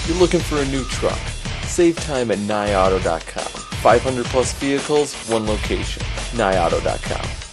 You're looking for a new truck? Save time at NyeAuto.com. 500 plus vehicles, one location. NyeAuto.com.